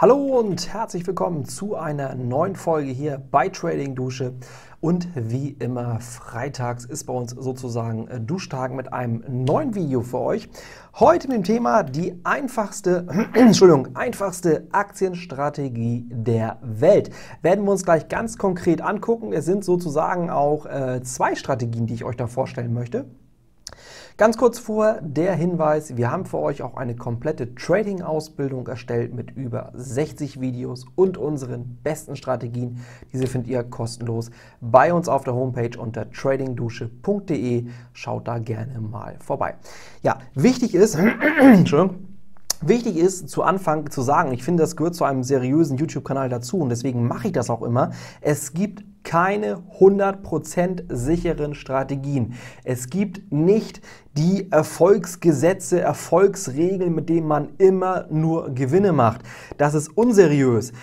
Hallo und herzlich willkommen zu einer neuen Folge hier bei Trading Dusche. Und wie immer, freitags ist bei uns sozusagen Duschtag mit einem neuen Video für euch. Heute mit dem Thema die einfachste Aktienstrategie der Welt. Werden wir uns gleich ganz konkret angucken. Es sind sozusagen auch zwei Strategien, die ich euch da vorstellen möchte. Ganz kurz vorher der Hinweis, wir haben für euch auch eine komplette Trading-Ausbildung erstellt mit über 60 Videos und unseren besten Strategien. Diese findet ihr kostenlos bei uns auf der Homepage unter tradingdusche.de. Schaut da gerne mal vorbei. Ja, wichtig ist, Wichtig ist, zu Anfang zu sagen, ich finde, das gehört zu einem seriösen YouTube-Kanal dazu und deswegen mache ich das auch immer. Es gibt keine 100% sicheren Strategien. Es gibt nicht die Erfolgsgesetze, Erfolgsregeln, mit denen man immer nur Gewinne macht. Das ist unseriös.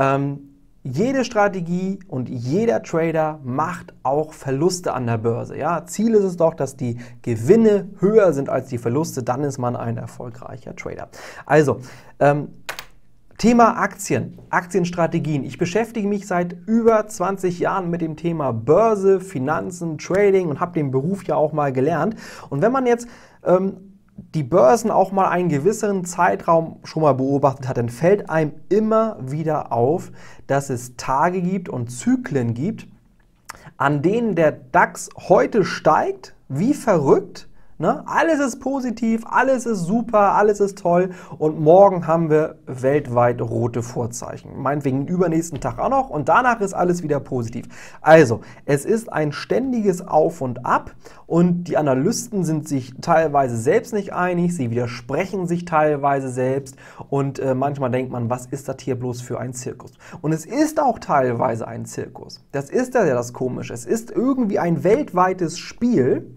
Jede Strategie und jeder Trader macht auch Verluste an der Börse. Ja? Ziel ist es doch, dass die Gewinne höher sind als die Verluste, dann ist man ein erfolgreicher Trader. Also, Thema Aktien, Aktienstrategien. Ich beschäftige mich seit über 20 Jahren mit dem Thema Börse, Finanzen, Trading und habe den Beruf ja auch mal gelernt. Und wenn man jetzt die Börsen auch mal einen gewissen Zeitraum schon mal beobachtet hat, dann fällt einem immer wieder auf, dass es Tage gibt und Zyklen gibt, an denen der DAX heute steigt, wie verrückt. Ne? Alles ist positiv, alles ist super, alles ist toll und morgen haben wir weltweit rote Vorzeichen. Meinetwegen den übernächsten Tag auch noch und danach ist alles wieder positiv. Also, es ist ein ständiges Auf und Ab und die Analysten sind sich teilweise selbst nicht einig, sie widersprechen sich teilweise selbst und manchmal denkt man, was ist das hier bloß für ein Zirkus? Und es ist auch teilweise ein Zirkus. Das ist ja das Komische. Es ist irgendwie ein weltweites Spiel,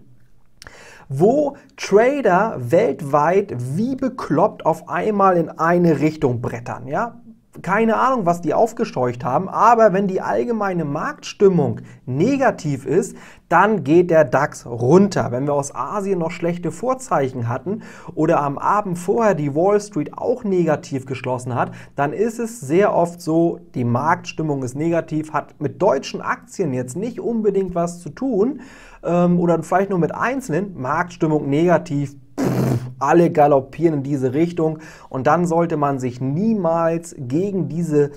wo Trader weltweit wie bekloppt auf einmal in eine Richtung brettern. Ja? Keine Ahnung, was die aufgescheucht haben, aber wenn die allgemeine Marktstimmung negativ ist, dann geht der DAX runter. Wenn wir aus Asien noch schlechte Vorzeichen hatten oder am Abend vorher die Wall Street auch negativ geschlossen hat, dann ist es sehr oft so, die Marktstimmung ist negativ, hat mit deutschen Aktien jetzt nicht unbedingt was zu tun oder vielleicht nur mit einzelnen, Marktstimmung negativ, alle galoppieren in diese Richtung und dann sollte man sich niemals gegen diese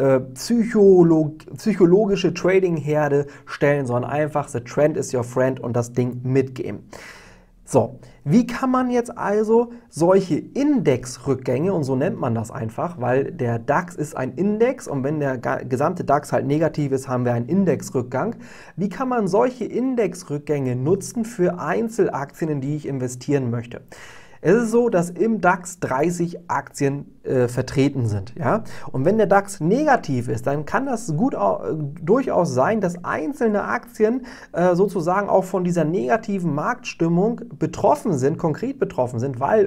psychologische Trading-Herde stellen, sondern einfach the trend is your friend und das Ding mitgehen. So, wie kann man jetzt also solche Indexrückgänge, und so nennt man das einfach, weil der DAX ist ein Index und wenn der gesamte DAX halt negativ ist, haben wir einen Indexrückgang. Wie kann man solche Indexrückgänge nutzen für Einzelaktien, in die ich investieren möchte? Es ist so, dass im DAX 30 Aktien vertreten sind. Ja? Und wenn der DAX negativ ist, dann kann das durchaus sein, dass einzelne Aktien sozusagen auch von dieser negativen Marktstimmung betroffen sind, konkret betroffen sind, weil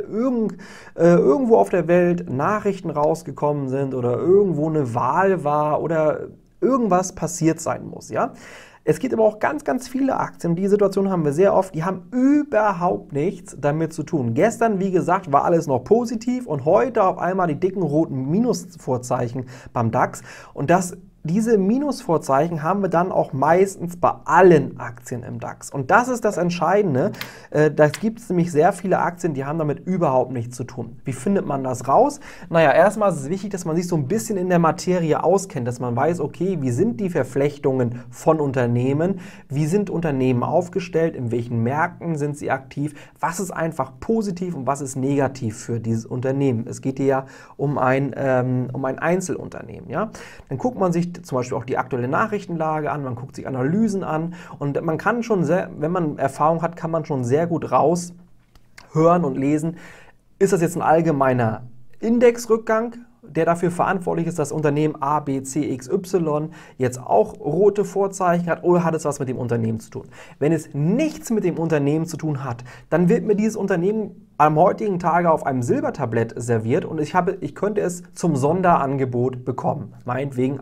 irgendwo auf der Welt Nachrichten rausgekommen sind oder irgendwo eine Wahl war oder irgendwas passiert sein muss. Ja? Es gibt aber auch ganz, ganz viele Aktien, die Situation haben wir sehr oft, die haben überhaupt nichts damit zu tun. Gestern, wie gesagt, war alles noch positiv und heute auf einmal die dicken roten Minusvorzeichen beim DAX und diese Minusvorzeichen haben wir dann auch meistens bei allen Aktien im DAX. Und das ist das Entscheidende. Da gibt es nämlich sehr viele Aktien, die haben damit überhaupt nichts zu tun. Wie findet man das raus? Naja, erstmal ist es wichtig, dass man sich so ein bisschen in der Materie auskennt, dass man weiß, okay, wie sind die Verflechtungen von Unternehmen, wie sind Unternehmen aufgestellt, in welchen Märkten sind sie aktiv, was ist einfach positiv und was ist negativ für dieses Unternehmen. Es geht hier ja um ein Einzelunternehmen. Ja? Dann guckt man sich zum Beispiel auch die aktuelle Nachrichtenlage an, man guckt sich Analysen an und man kann schon wenn man Erfahrung hat, kann man schon sehr gut raushören und lesen, ist das jetzt ein allgemeiner Indexrückgang, der dafür verantwortlich ist, dass Unternehmen A, B, C, X, Y jetzt auch rote Vorzeichen hat oder hat es was mit dem Unternehmen zu tun? Wenn es nichts mit dem Unternehmen zu tun hat, dann wird mir dieses Unternehmen am heutigen Tage auf einem Silbertablett serviert und ich könnte es zum Sonderangebot bekommen. Meinetwegen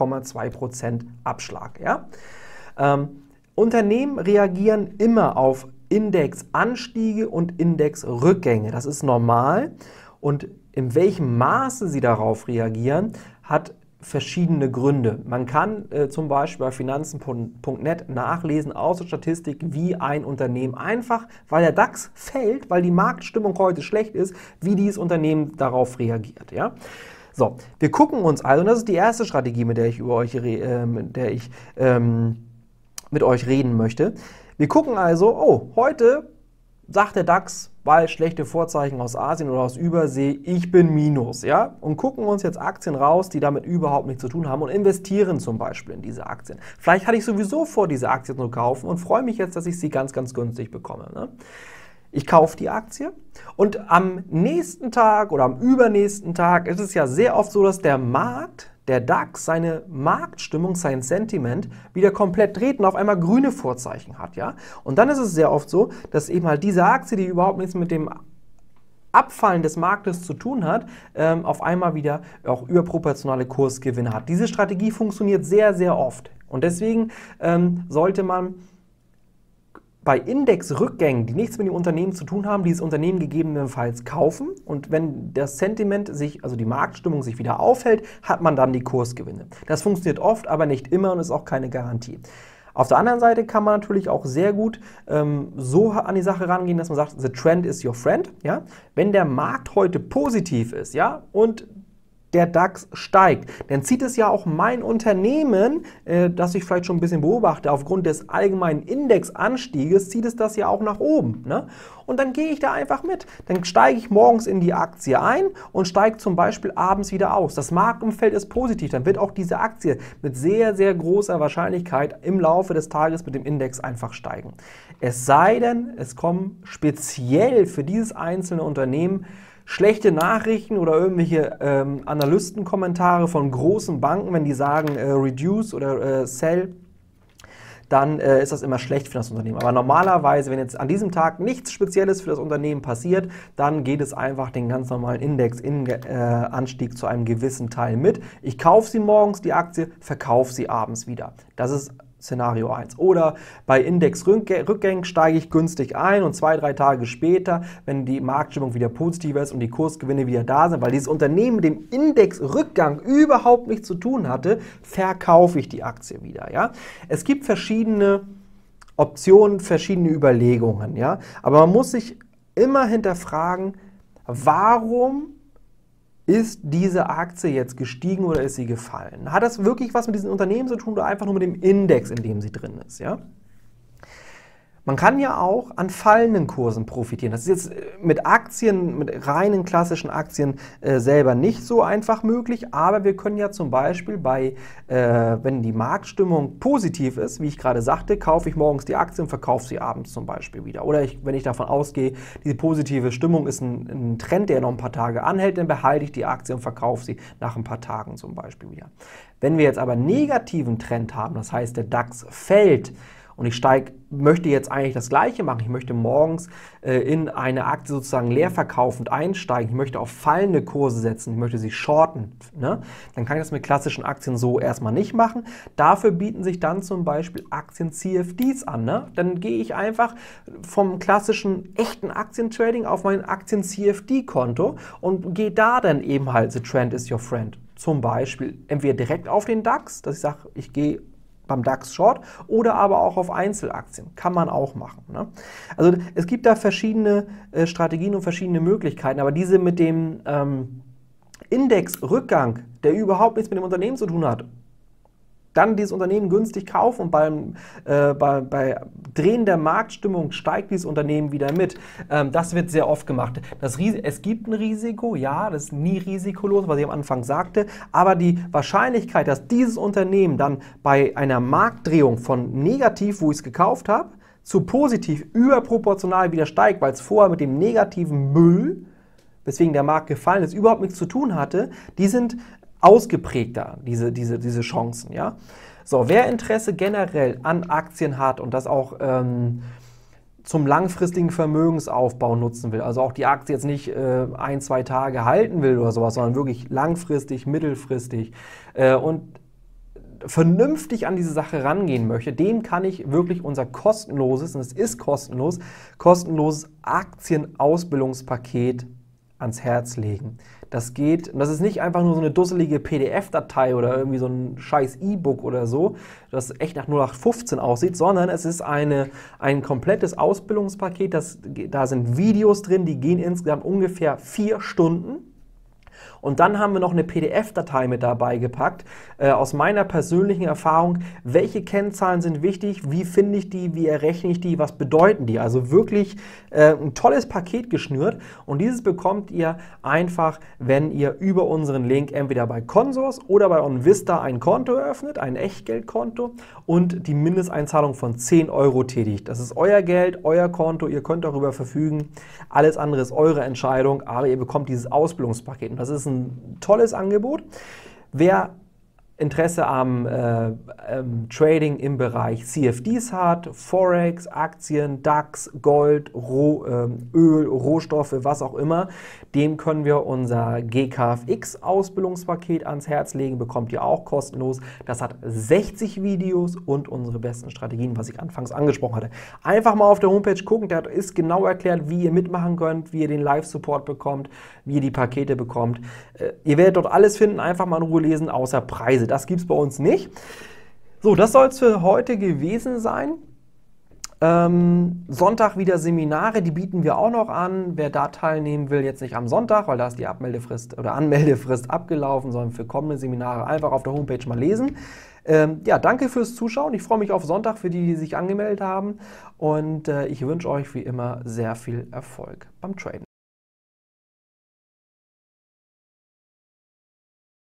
1,2% Abschlag. Ja? Unternehmen reagieren immer auf Indexanstiege und Indexrückgänge. Das ist normal und in welchem Maße Sie darauf reagieren, hat verschiedene Gründe. Man kann zum Beispiel bei finanzen.net nachlesen aus der Statistik, wie ein Unternehmen einfach, weil der DAX fällt, weil die Marktstimmung heute schlecht ist, wie dieses Unternehmen darauf reagiert. Ja? So, wir gucken uns also, und das ist die erste Strategie, mit der ich mit euch reden möchte. Wir gucken also, oh, heute sagt der DAX, weil schlechte Vorzeichen aus Asien oder aus Übersee, ich bin Minus, ja? Und gucken uns jetzt Aktien raus, die damit überhaupt nichts zu tun haben und investieren zum Beispiel in diese Aktien. Vielleicht hatte ich sowieso vor, diese Aktien zu kaufen und freue mich jetzt, dass ich sie ganz, ganz günstig bekomme. Ne? Ich kaufe die Aktie und am nächsten Tag oder am übernächsten Tag ist es ja sehr oft so, dass der Markt, der DAX, seine Marktstimmung, sein Sentiment wieder komplett dreht und auf einmal grüne Vorzeichen hat. Ja? Und dann ist es sehr oft so, dass eben halt diese Aktie, die überhaupt nichts mit dem Abfallen des Marktes zu tun hat, auf einmal wieder auch überproportionale Kursgewinne hat. Diese Strategie funktioniert sehr, sehr oft. Und deswegen sollte man bei Indexrückgängen, die nichts mit dem Unternehmen zu tun haben, dieses Unternehmen gegebenenfalls kaufen. Und wenn das Sentiment sich, also die Marktstimmung sich wieder aufhält, hat man dann die Kursgewinne. Das funktioniert oft, aber nicht immer und ist auch keine Garantie. Auf der anderen Seite kann man natürlich auch sehr gut so an die Sache rangehen, dass man sagt, the trend is your friend. Ja? Wenn der Markt heute positiv ist, ja, und der DAX steigt, dann zieht es ja auch mein Unternehmen, das ich vielleicht schon ein bisschen beobachte, aufgrund des allgemeinen Indexanstieges, zieht es das ja auch nach oben. Ne? Und dann gehe ich da einfach mit. Dann steige ich morgens in die Aktie ein und steige zum Beispiel abends wieder aus. Das Marktumfeld ist positiv, dann wird auch diese Aktie mit sehr, sehr großer Wahrscheinlichkeit im Laufe des Tages mit dem Index einfach steigen. Es sei denn, es kommen speziell für dieses einzelne Unternehmen schlechte Nachrichten oder irgendwelche Analystenkommentare von großen Banken, wenn die sagen reduce oder sell, dann ist das immer schlecht für das Unternehmen. Aber normalerweise, wenn jetzt an diesem Tag nichts Spezielles für das Unternehmen passiert, dann geht es einfach den ganz normalen Index-Anstieg zu einem gewissen Teil mit. Ich kaufe sie morgens, die Aktie, verkaufe sie abends wieder. Das ist Szenario 1. Oder bei Indexrückgängen steige ich günstig ein und 2-3 Tage später, wenn die Marktstimmung wieder positiver ist und die Kursgewinne wieder da sind, weil dieses Unternehmen mit dem Indexrückgang überhaupt nichts zu tun hatte, verkaufe ich die Aktie wieder. Ja? Es gibt verschiedene Optionen, verschiedene Überlegungen. Ja? Aber man muss sich immer hinterfragen, warum ist diese Aktie jetzt gestiegen oder ist sie gefallen? Hat das wirklich was mit diesem Unternehmen zu tun oder einfach nur mit dem Index, in dem sie drin ist? Ja? Man kann ja auch an fallenden Kursen profitieren. Das ist jetzt mit Aktien, mit reinen klassischen Aktien selber nicht so einfach möglich, aber wir können ja zum Beispiel wenn die Marktstimmung positiv ist, wie ich gerade sagte, kaufe ich morgens die Aktie und verkaufe sie abends zum Beispiel wieder. Oder wenn ich davon ausgehe, diese positive Stimmung ist ein Trend, der noch ein paar Tage anhält, dann behalte ich die Aktie und verkaufe sie nach ein paar Tagen zum Beispiel wieder. Wenn wir jetzt aber einen negativen Trend haben, das heißt der DAX fällt, und ich möchte jetzt eigentlich das Gleiche machen. Ich möchte morgens in eine Aktie sozusagen leerverkaufend einsteigen. Ich möchte auf fallende Kurse setzen. Ich möchte sie shorten. Ne? Dann kann ich das mit klassischen Aktien so erstmal nicht machen. Dafür bieten sich dann zum Beispiel Aktien-CFDs an. Ne? Dann gehe ich einfach vom klassischen echten Aktientrading auf mein Aktien-CFD-Konto und gehe da dann eben halt the trend is your friend. Zum Beispiel entweder direkt auf den DAX, dass ich sage, ich gehe beim DAX Short oder aber auch auf Einzelaktien. Kann man auch machen. Ne? Also es gibt da verschiedene Strategien und verschiedene Möglichkeiten, aber diese mit dem Indexrückgang, der überhaupt nichts mit dem Unternehmen zu tun hat, dann dieses Unternehmen günstig kaufen und bei Drehen der Marktstimmung steigt dieses Unternehmen wieder mit. Das wird sehr oft gemacht. Es gibt ein Risiko, ja, das ist nie risikolos, was ich am Anfang sagte, aber die Wahrscheinlichkeit, dass dieses Unternehmen dann bei einer Marktdrehung von negativ, wo ich es gekauft habe, zu positiv überproportional wieder steigt, weil es vorher mit dem negativen Müll, weswegen der Markt gefallen ist, überhaupt nichts zu tun hatte, die sind ausgeprägter, diese Chancen. Ja? So, wer Interesse generell an Aktien hat und das auch zum langfristigen Vermögensaufbau nutzen will, also auch die Aktie jetzt nicht 1-2 Tage halten will oder sowas, sondern wirklich langfristig, mittelfristig und vernünftig an diese Sache rangehen möchte, dem kann ich wirklich unser kostenloses, und es ist kostenloses Aktienausbildungspaket ans Herz legen. Das geht, und das ist nicht einfach nur so eine dusselige PDF-Datei oder irgendwie so ein scheiß E-Book oder so, das echt nach 0815 aussieht, sondern es ist ein komplettes Ausbildungspaket, da sind Videos drin, die gehen insgesamt ungefähr 4 Stunden. Und dann haben wir noch eine PDF-Datei mit dabei gepackt, aus meiner persönlichen Erfahrung, welche Kennzahlen sind wichtig, wie finde ich die, wie errechne ich die, was bedeuten die. Also wirklich ein tolles Paket geschnürt und dieses bekommt ihr einfach, wenn ihr über unseren Link entweder bei Consors oder bei OnVista ein Konto eröffnet, ein Echtgeldkonto und die Mindesteinzahlung von 10 € tätigt. Das ist euer Geld, euer Konto, ihr könnt darüber verfügen, alles andere ist eure Entscheidung, aber ihr bekommt dieses Ausbildungspaket und das ist ein tolles Angebot. Wer Interesse am Trading im Bereich CFDs hat, Forex, Aktien, DAX, Gold, Öl, Rohstoffe, was auch immer, dem können wir unser GKFX Ausbildungspaket ans Herz legen, bekommt ihr auch kostenlos. Das hat 60 Videos und unsere besten Strategien, was ich anfangs angesprochen hatte. Einfach mal auf der Homepage gucken, da ist genau erklärt, wie ihr mitmachen könnt, wie ihr den Live-Support bekommt, wie ihr die Pakete bekommt. Ihr werdet dort alles finden, einfach mal in Ruhe lesen, außer Preise. Das gibt es bei uns nicht. So, das soll es für heute gewesen sein. Sonntag wieder Seminare, die bieten wir auch noch an. Wer da teilnehmen will, jetzt nicht am Sonntag, weil da ist die Abmeldefrist oder Anmeldefrist abgelaufen, sondern für kommende Seminare einfach auf der Homepage mal lesen. Ja, danke fürs Zuschauen. Ich freue mich auf Sonntag für die, die sich angemeldet haben. Und ich wünsche euch wie immer sehr viel Erfolg beim Traden.